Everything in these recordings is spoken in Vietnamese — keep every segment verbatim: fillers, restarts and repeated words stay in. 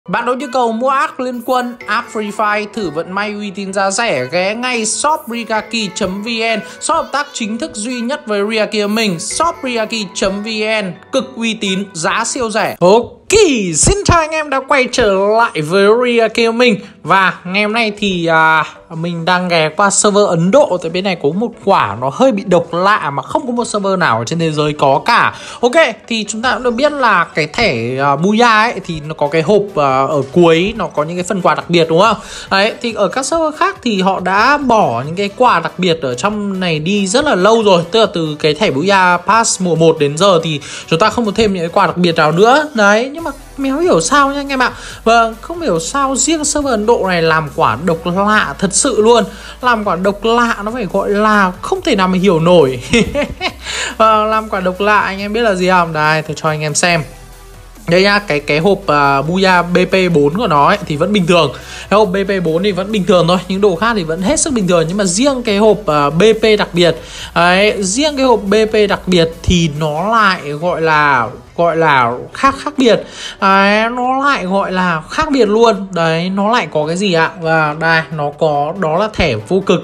Bạn có nhu cầu mua ác liên quân, app Free Fire thử vận may uy tín giá rẻ, ghé ngay shop riaki chấm vn, shop hợp tác chính thức duy nhất với Riaki mình. Shop riaki chấm vn cực uy tín, giá siêu rẻ. Ok, xin chào anh em đã quay trở lại với Riaki mình. Và ngày hôm nay thì à, mình đang ghé qua server Ấn Độ. Tại bên này có một quả nó hơi bị độc lạ mà không có một server nào ở trên thế giới có cả. Ok, thì chúng ta cũng được biết là cái thẻ uh, Booyah ấy thì nó có cái hộp uh, ở cuối, nó có những cái phần quà đặc biệt đúng không? Đấy, thì ở các server khác thì họ đã bỏ những cái quà đặc biệt ở trong này đi rất là lâu rồi. Tức là từ cái thẻ Booyah Pass mùa một đến giờ thì chúng ta không có thêm những cái quà đặc biệt nào nữa. Đấy, nhưng mà méo hiểu sao nha anh em ạ. Vâng, không hiểu sao riêng server Ấn Độ này làm quả độc lạ thật sự luôn. Làm quả độc lạ nó phải gọi là không thể nào mà hiểu nổi. Vâng, làm quả độc lạ anh em biết là gì không? Đây, tôi cho anh em xem. Đây nha, cái cái hộp uh, Booyah B P bốn của nó ấy, thì vẫn bình thường. Cái hộp B P bốn thì vẫn bình thường thôi, những đồ khác thì vẫn hết sức bình thường. Nhưng mà riêng cái hộp uh, B P đặc biệt đấy, riêng cái hộp B P đặc biệt thì nó lại gọi là gọi là khác khác biệt. Đấy, nó lại gọi là khác biệt luôn. Đấy, nó lại có cái gì ạ? Và đây, nó có, đó là thẻ vô cực.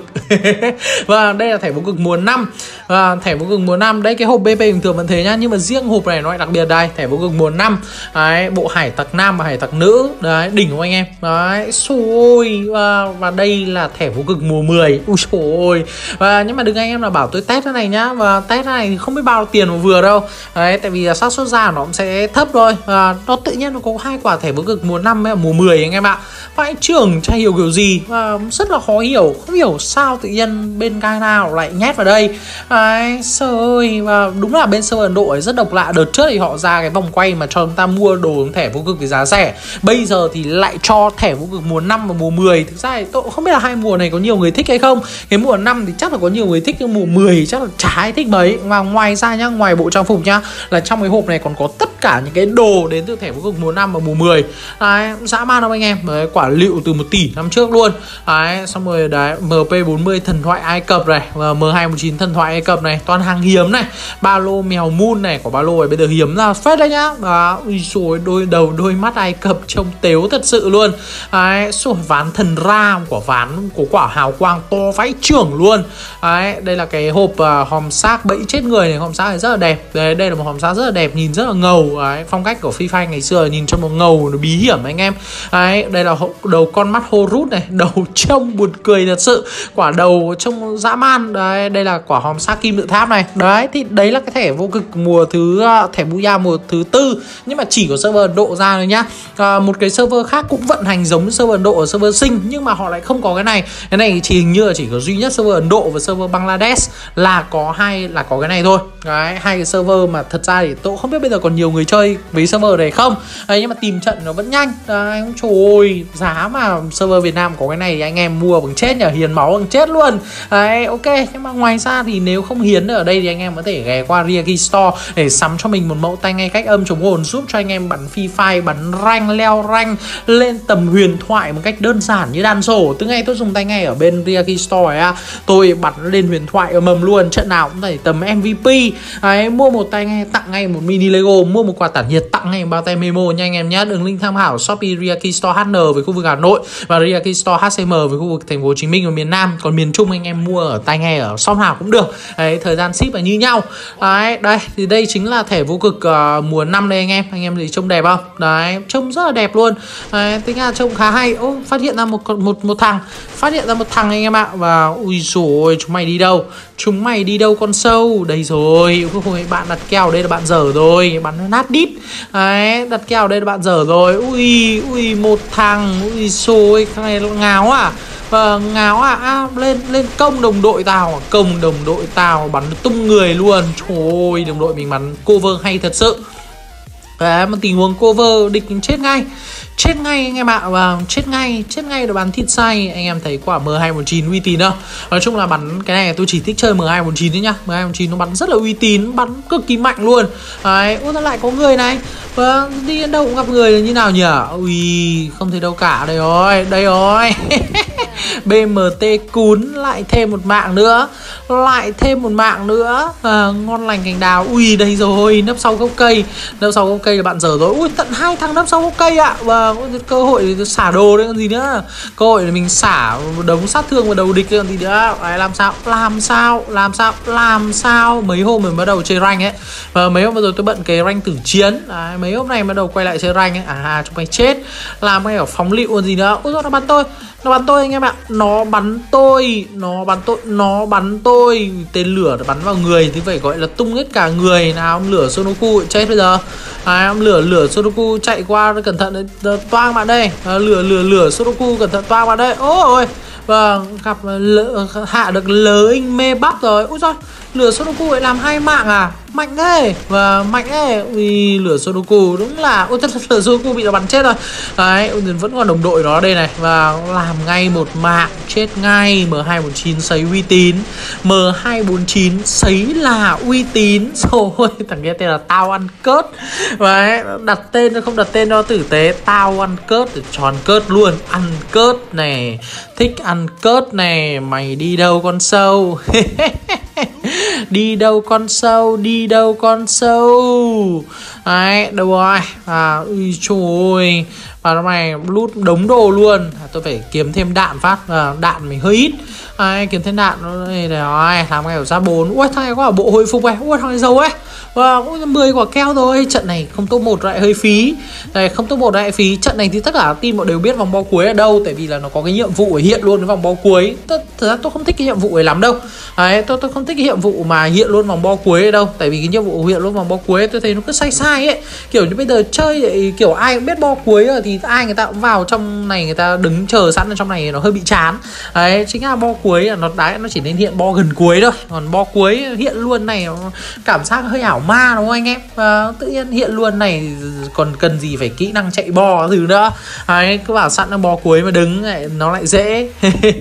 Và đây là thẻ vô cực mùa năm. Và thẻ vô cực mùa năm, đây cái hộp B P bình thường vẫn thế nhá, nhưng mà riêng hộp này nó lại đặc biệt đây, thẻ vô cực mùa năm. Đấy, bộ hải tặc nam và hải tặc nữ. Đấy, đỉnh không anh em? Đấy, xôi. Và, và đây là thẻ vô cực mùa mười. Ui trời ơi. Và nhưng mà đừng anh em là bảo tôi test cái này nhá. Và test cái này thì không biết bao tiền mà vừa đâu. Đấy, tại vì là xác suất ra nó cũng sẽ thấp thôi. Và nó tự nhiên nó có hai quả thẻ vô cực mùa năm với mùa mười anh em ạ. Vãi trưởng chả hiểu kiểu gì. Và rất là khó hiểu. Không hiểu sao tự nhiên bên cái nào lại nhét vào đây. Đấy, trời ơi. Và đúng là bên server Ấn Độ ấy rất độc lạ. Đợt trước thì họ ra cái vòng quay mà cho chúng ta mua đồ thẻ vô cực với giá rẻ. Bây giờ thì lại cho thẻ vô cực mùa năm và mùa mười. Thực ra thì tôi không biết là hai mùa này có nhiều người thích hay không. Cái mùa năm thì chắc là có nhiều người thích, nhưng mùa mười chắc là chả ai thích mấy. Và ngoài ra nhá, ngoài bộ trang phục nhá, là trong cái hộp này còn có tất cả những cái đồ đến từ thẻ vô cực mùa năm và mùa mười. Đấy, dã man không anh em. Đấy, quả lựu từ một tỷ năm trước luôn. Đấy, xong rồi đấy, M P bốn mươi thần thoại Ai Cập này, và M hai một chín thần thoại Ai Cập này, toàn hàng hiếm này. Ba lô mèo moon này, có ba lô này bây giờ hiếm ra phết đấy nhá. Đó, ui dồi, đôi đầu đôi mắt Ai Cập trông tếu thật sự luôn. Đấy, rồi ván thần ra, quả ván của quả hào quang to vãi trưởng luôn. Đấy, đây là cái hộp uh, hòm xác bẫy chết người này, hòm xác này rất là đẹp. Đấy, đây là một hòm xác rất là đẹp, nhìn rất là ngầu. Đấy, phong cách của Free Fire ngày xưa nhìn cho một ngầu, nó bí hiểm anh em. Đấy, đây là đầu con mắt Horus này, đầu trông buồn cười thật sự, quả đầu trông dã man. Đấy, đây là quả hòm xác kim tự tháp này. Đấy, thì đấy là cái thẻ vô cực mùa thứ uh, thẻ Booyah mùa thứ tư, nhưng mà chỉ có server Ấn Độ ra thôi nhá. À, một cái server khác cũng vận hành giống server Ấn Độ ở server Sinh, nhưng mà họ lại không có cái này. Cái này chỉ hình như là chỉ có duy nhất server Ấn Độ và server Bangladesh là có hai là có cái này thôi. Đấy, hai cái server mà thật ra thì tôi không biết bây giờ còn nhiều người chơi với server này không. Đấy, nhưng mà tìm trận nó vẫn nhanh. Đấy, trời ơi, giá mà server Việt Nam có cái này thì anh em mua bằng chết nhờ, hiến máu bằng chết luôn. Đấy, ok, nhưng mà ngoài ra thì nếu không hiến ở đây thì anh em có thể ghé qua Riaki Store để sắm cho mình một mẫu tai nghe cách âm chống ồn, giúp cho anh em bắn Free Fire, bắn rank, leo rank lên tầm huyền thoại một cách đơn giản như đàn sổ. Từ ngày tôi dùng tai nghe ở bên Riaki Store ấy, tôi bắn lên huyền thoại ở mầm luôn, trận nào cũng phải tầm M V P. Đấy, mua một tai nghe tặng ngay một mini Lego, mua một quà tản nhiệt tặng ngay một bao tay memo nha anh em nhé. Đường link tham khảo Shopee Riaki Store hát en với khu vực Hà Nội và Riaki Store hát xê em với khu vực thành phố Hồ Chí Minh và miền Nam. Còn miền Trung anh em mua ở tai nghe ở shop nào cũng được. Đấy, thời gian ship là như nhau. Đấy, đây thì đây chính là thẻ vô cực uh, mùa năm đây anh em. Anh em thấy trông đẹp không? Đấy, trông rất là đẹp luôn. Đấy, tính ra trông khá hay. Ô, phát hiện ra một một một thằng, phát hiện ra một thằng anh em ạ. Và ui dồi, chúng mày đi đâu? Chúng mày đi đâu con sâu? Đây rồi. Ôi, bạn đặt kèo đây là bạn dở rồi, bắn nát đít. Đấy, đặt kèo đây là bạn dở rồi. Ui, ui một thằng. Ui xôi, cái này ngáo à? Vâng, ngáo à? À, lên lên công đồng đội tao, công đồng đội tao bắn tung người luôn. Trời ơi, đồng đội mình bắn cover hay thật sự. Đấy, một tình huống cover địch chết ngay. Chết ngay anh em ạ. Và chết ngay, chết ngay để bắn thịt say. Anh em thấy quả M hai một chín uy tín không? Nói chung là bắn cái này tôi chỉ thích chơi M hai một chín đấy nhá. M hai một chín nó bắn rất là uy tín, bắn cực kỳ mạnh luôn. Đấy, ôi nó lại có người này. Vâng, đi đến đâu cũng gặp người là như nào nhỉ? Ui, không thấy đâu cả. Đây rồi, đây rồi. B M T cún lại thêm một mạng nữa. Lại thêm một mạng nữa. À, ngon lành cành đào. Ui, đây rồi, nấp sau gốc cây. Nấp sau gốc cây là bạn dở rồi. Ui, tận hai thằng nấp sau gốc cây ạ. Và Vâng, cơ hội để xả đồ đấy còn gì nữa. Cơ hội để mình xả đống sát thương vào đầu địch còn gì nữa. Đấy, làm sao? Làm sao? Làm sao? Làm sao? Mấy hôm mình bắt đầu chơi rank ấy. Và mấy hôm vừa rồi tôi bận cái rank tử chiến. Đấy, mấy hôm nay bắt đầu quay lại chơi rank ấy. À, chúng mày chết. Làm cái ở phóng lựu còn gì nữa. Ôi giời, nó bắn tôi. Nó bắn tôi anh em ạ. Nó bắn tôi. Nó bắn tôi. Nó bắn tôi. Tên lửa nó bắn vào người thì phải gọi là tung hết cả người. Nào, ông lửa Sonoku chết bây giờ. Đấy, ông lửa lửa Sonoku chạy qua, cẩn thận đấy, toang bạn đây. À, lửa lửa lửa Sonoku cẩn thận toang bạn đây. Ôi, vâng, gặp lỡ, hạ được lớ anh mê bắp rồi. Ui giời, lửa Sonoku lại làm hai mạng à? Mạnh thế. Và mạnh thế. Ui, lửa Sonoku đúng là ôi, lửa Sonoku bị nó bắn chết rồi. Đấy, vẫn còn đồng đội nó đây này. Và làm ngay một mạng, chết ngay. M hai bốn chín sấy uy tín. M hai bốn chín sấy là uy tín. Rồi, thằng kia tên là tao ăn cớt. Đấy, đặt tên nó không đặt tên nó tử tế. Tao ăn cớt, tròn cớt luôn. Ăn cớt này. Thích ăn cớt này. Mày đi đâu con sâu? Đi đâu con sâu? Đi đâu con sâu? Đấy, đâu rồi? À, ui trời ơi. Và nó này lút đống đồ luôn. À, tôi phải kiếm thêm đạn phát. À, đạn mình hơi ít. Đấy, kiếm thêm đạn. Đây rồi, làm ngay ở ra bốn. Ui, thằng này có cả bộ hồi phục này. Ui, thằng này giàu ấy. Và wow, mười quả keo rồi. Trận này không top một lại hơi phí. Đây, không top một lại phí. Trận này thì tất cả team bọn đều biết vòng bo cuối ở đâu. Tại vì là nó có cái nhiệm vụ hiện luôn cái vòng bo cuối. Thật ra tôi không thích cái nhiệm vụ ấy lắm đâu. Đấy, tôi, tôi không thích cái nhiệm vụ mà hiện luôn vòng bo cuối ở đâu. Tại vì cái nhiệm vụ hiện luôn vòng bo cuối tôi thấy nó cứ sai sai ấy. Kiểu như bây giờ chơi vậy, kiểu ai cũng biết bo cuối rồi thì ai người ta cũng vào trong này, người ta đứng chờ sẵn ở trong này nó hơi bị chán. Đấy, chính là bo cuối là nó đá, nó chỉ nên hiện bo gần cuối thôi. Còn bo cuối hiện luôn này cảm giác hơi ảo ma đúng không anh em? Và tự nhiên hiện luôn này còn cần gì phải kỹ năng chạy bo thứ nữa. Đấy, cứ bảo sẵn là bo cuối mà đứng lại nó lại dễ.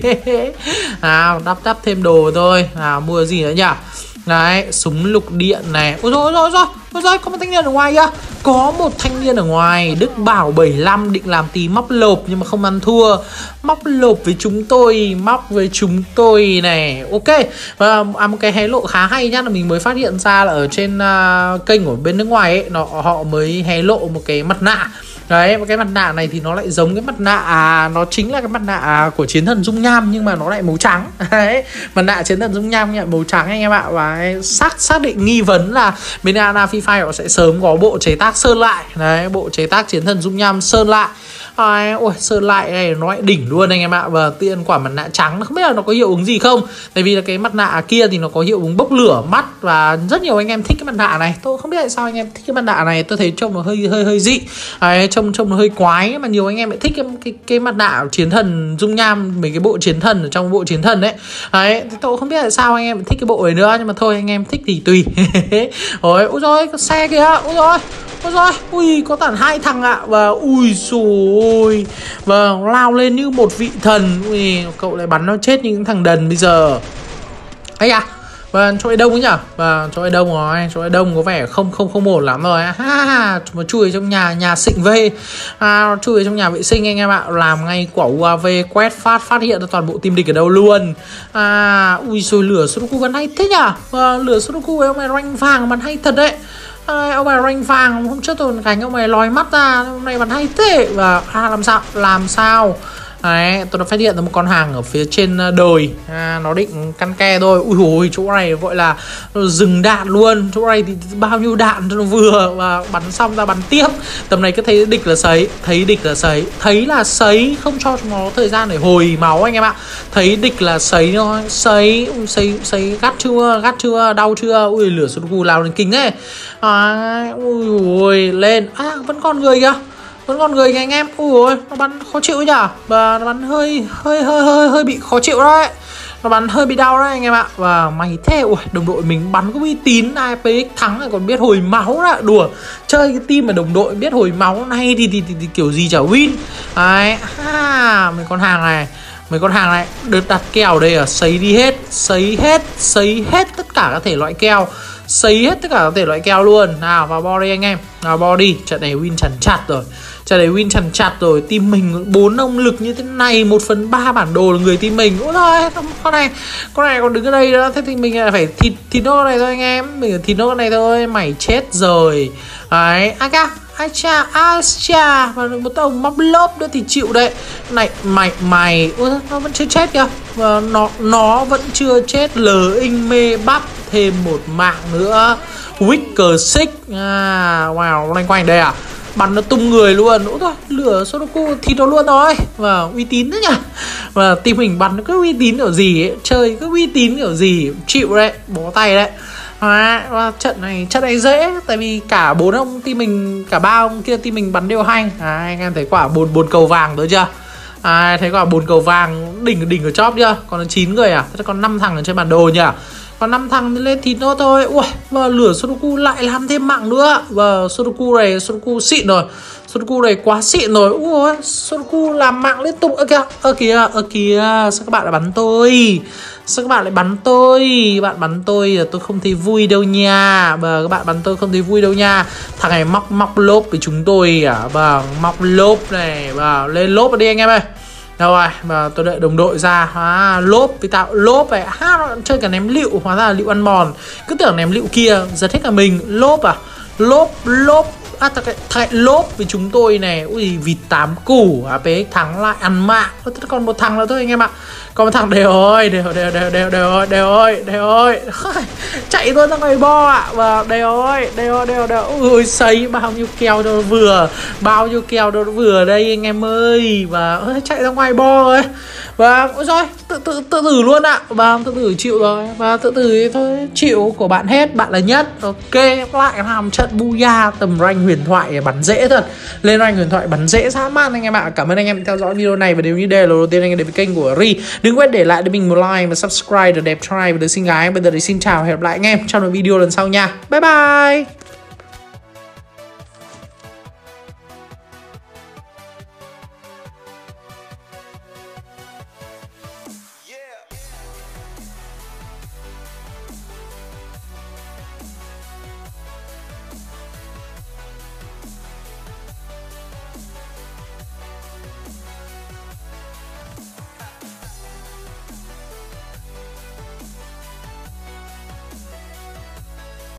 Nào, đắp đắp thêm đồ thôi. Nào, mua gì nữa nhỉ? Đấy, súng lục điện này. Ôi rồi rồi rồi ôi rồi, có một thanh niên ở ngoài kìa. Có một thanh niên ở ngoài. Đức Bảo bảy lăm định làm tí móc lộp nhưng mà không ăn thua. Móc lộp với chúng tôi. Móc với chúng tôi này. Ok. Và à, một cái hé lộ khá hay nhá, là mình mới phát hiện ra là ở trên uh, kênh của bên nước ngoài ấy, nó, họ mới hé lộ một cái mặt nạ. Đấy, cái mặt nạ này thì nó lại giống cái mặt nạ à, nó chính là cái mặt nạ của chiến thần dung nham nhưng mà nó lại màu trắng. Đấy, mặt nạ chiến thần dung nham màu trắng anh em ạ. Và xác xác định nghi vấn là bên Ana Free Fire họ sẽ sớm có bộ chế tác sơn lại. Đấy, bộ chế tác chiến thần dung nham sơn lại. À, ôi, sơn lại này nó lại đỉnh luôn anh em ạ. Và tiên quả mặt nạ trắng không biết là nó có hiệu ứng gì không. Tại vì là cái mặt nạ kia thì nó có hiệu ứng bốc lửa mắt. Và rất nhiều anh em thích cái mặt nạ này. Tôi không biết tại sao anh em thích cái mặt nạ này. Tôi thấy trông nó hơi hơi hơi dị. Đấy, trông trông nó hơi quái. Mà nhiều anh em lại thích cái, cái, cái mặt nạ chiến thần dung nham, mấy cái bộ chiến thần ở trong bộ chiến thần đấy. Đấy, thì tôi không biết tại sao anh em thích cái bộ này nữa. Nhưng mà thôi anh em thích thì tùy. Ôi, ôi rồi, có xe kìa. Ôi rồi, ôi rồi, ui, có tận hai thằng ạ. Và ui rồi, vâng, lao lên như một vị thần. Ui, cậu lại bắn nó chết như những thằng đần bây giờ. Ấy à, vâng, chỗ ấy đông ấy nhở. Vâng, chỗ ấy đông rồi, chỗ ấy đông có vẻ không không không ổn lắm rồi. Ha ha, mà chui trong nhà, nhà xịn vê. À, chui trong nhà vệ sinh anh em ạ. Làm ngay quả u a vê quét phát, phát hiện ra toàn bộ team địch ở đâu luôn. À, ui rồi, lửa Sudoku bắn hay thế nhở. Vâng, lửa Sudoku ấy, ông này rank vàng bắn hay thật đấy. À, ông này rank vàng, hôm trước tôi cảnh ông này lòi mắt ra, hôm nay bắn hay thế. Và à, làm sao, làm sao. Đấy, tôi đã phát hiện ra một con hàng ở phía trên đồi. À, nó định căn ke thôi. Ui dồi, chỗ này gọi là dừng đạn luôn. Chỗ này thì bao nhiêu đạn cho nó vừa. Và bắn xong ra bắn tiếp. Tầm này cứ thấy địch là sấy. Thấy địch là sấy. Thấy là sấy. Không cho nó thời gian để hồi máu anh em ạ. Thấy địch là sấy thôi. Sấy, sấy, sấy. Gắt chưa, gắt chưa, đau chưa. Ui, lửa Sudoku lao lên kinh đấy. À, ui dồi, lên. À, vẫn còn người kìa. Vẫn còn người kìa anh em. Ui ôi, nó bắn khó chịu nhở. Và nó bắn hơi hơi hơi hơi hơi bị khó chịu đấy. Nó bắn hơi bị đau đấy anh em ạ. Và mày thế, ui, đồng đội mình bắn có uy tín. a pê ích thắng lại còn biết hồi máu đó. Đùa, chơi cái team mà đồng đội biết hồi máu này thì, thì, thì, thì kiểu gì chả win. Đấy, à, mấy con hàng này. Mấy con hàng này được đặt kèo đây à. Sấy đi hết, sấy hết, sấy hết tất cả các thể loại keo. Sấy hết tất cả các thể loại keo luôn. Nào, vào bo đi anh em. Nào, bo đi. Trận này win chắn chặt rồi. Trận này win chắn chặt rồi. Team mình bốn ông lực như thế này, một phần ba bản đồ là người team mình. Ôi thôi, con này Con này còn đứng ở đây nữa. Thế thì mình lại phải thịt thịt nốt này thôi anh em. Mình thịt nốt này thôi. Mày chết rồi. Đấy, a ca ai cha, ai cha. Và một ông móc lốp nữa thì chịu đấy. Này mày mày, ôi, nó vẫn chưa chết kìa. Và nó nó vẫn chưa chết. Lờ in mê bắp thêm một mạng nữa. Wicker Six. À, wow, loanh quanh đây à. Bắn nó tung người luôn. Ủa thôi, lửa Sudoku thì nó luôn rồi. Và uy tín nữa nhỉ. Và team mình bắn nó cứ uy tín kiểu gì ấy. Chơi cứ uy tín kiểu gì. Chịu đấy, bó tay đấy. À, và trận này trận này dễ. Tại vì cả bốn ông team mình, cả ba ông kia team mình bắn đều hành. À, anh em thấy quả bốn bốn cầu vàng rồi chưa? À, thấy quả bốn cầu vàng đỉnh đỉnh ở chóp chưa? Còn là chín người à? Thế còn năm thằng ở trên bản đồ nhỉ? Còn năm thằng lên thịt nữa thôi. Ui, và lửa Sudoku lại làm thêm mạng nữa. Và Sudoku này, Sudoku xịn rồi. Sudoku này quá xịn rồi. Ui, Sudoku làm mạng liên tục. Ơ kìa, ơ kìa, ơ kìa. Sao các bạn lại bắn tôi? Sao các bạn lại bắn tôi? Bạn bắn tôi tôi không thấy vui đâu nha. Và các bạn bắn tôi không thấy vui đâu nha. Thằng này móc móc lốp với chúng tôi à? Và móc lốp này. Và lên lốp vào đi anh em ơi. Rồi, và tôi đợi đồng đội ra. À, lốp vì tạo lốp này. À, nó chơi cả ném lựu, hóa ra là lựu ăn mòn. Cứ tưởng ném lựu kia, giật hết cả mình. Lốp à? Lốp, lốp. À, thằng này lốp với chúng tôi này. Ui, vịt tám củ. a pê ích thắng lại ăn mạng. Còn một thằng nữa thôi anh em ạ. Còn một thằng đều ơi, đều đều đều đều đều ơi, đều ơi, đều ơi. Chạy tôi ra ngoài bo ạ. Và đều ơi, đều đều đều. Ui, sấy bao nhiêu kèo cho nó vừa. Bao nhiêu kèo cho nó vừa đây anh em ơi. Và ơi, chạy ra ngoài bo rồi. Và ôi rồi, tự tự tự tử luôn ạ. Và tự tử chịu rồi. Và tự tử thôi, chịu của bạn hết, bạn là nhất. Ok, lại làm trận Booyah tầm rank huyền thoại bắn dễ thật. Lên rank huyền thoại bắn dễ dã man anh em ạ. Cảm ơn anh em theo dõi video này. Và nếu như đây là lần đầu tiên anh em đến với kênh của Ri, đừng quên để lại cho mình một like và subscribe để đẹp trai và được xinh gái. Bây giờ thì xin chào, hẹn gặp lại anh em trong một video lần sau nha. Bye bye.